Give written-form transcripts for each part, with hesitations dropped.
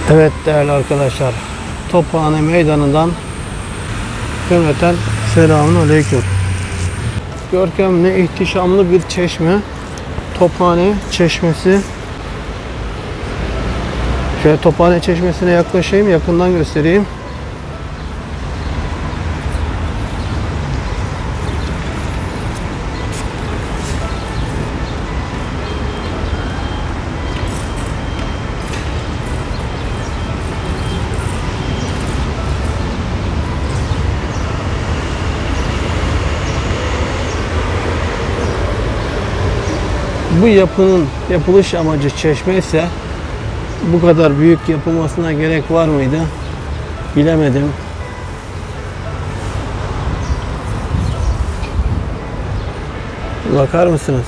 Evet değerli arkadaşlar, Tophane Meydanı'ndan cümleten selamünaleyküm. Görkemli, ihtişamlı bir çeşme, Tophane Çeşmesi. Şöyle Tophane Çeşmesi'ne yaklaşayım, yakından göstereyim. Bu yapının yapılış amacı çeşme ise bu kadar büyük yapılmasına gerek var mıydı? Bilemedim. Bakar mısınız?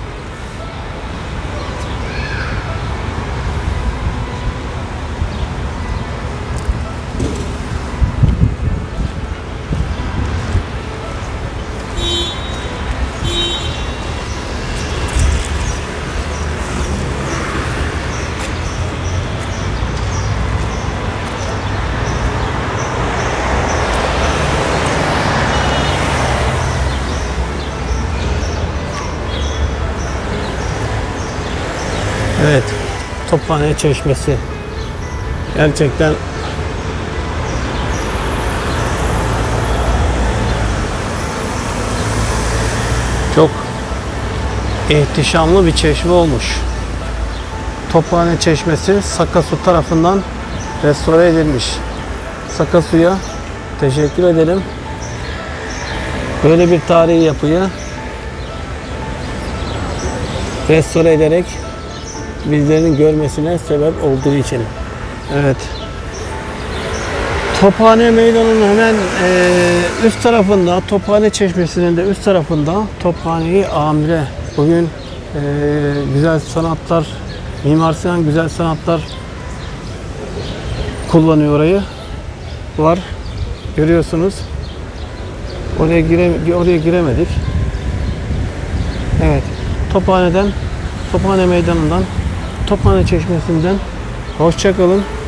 Evet, Tophane Çeşmesi gerçekten çok ihtişamlı bir çeşme olmuş. Tophane Çeşmesi Sakasu tarafından restore edilmiş. Sakasu'ya teşekkür edelim. Böyle bir tarihi yapıyı restore ederek bizlerin görmesine sebep olduğu için. Evet. Tophane Meydanı'nın hemen üst tarafında, Tophane Çeşmesi'nin de üst tarafında Tophane-i Amire. Bugün güzel sanatlar, Mimar Sinan Güzel Sanatlar kullanıyor orayı. Var. Görüyorsunuz. Oraya giremedik. Evet. Tophane Meydanı'ndan, Tophane Çeşmesi'nden hoşça kalın.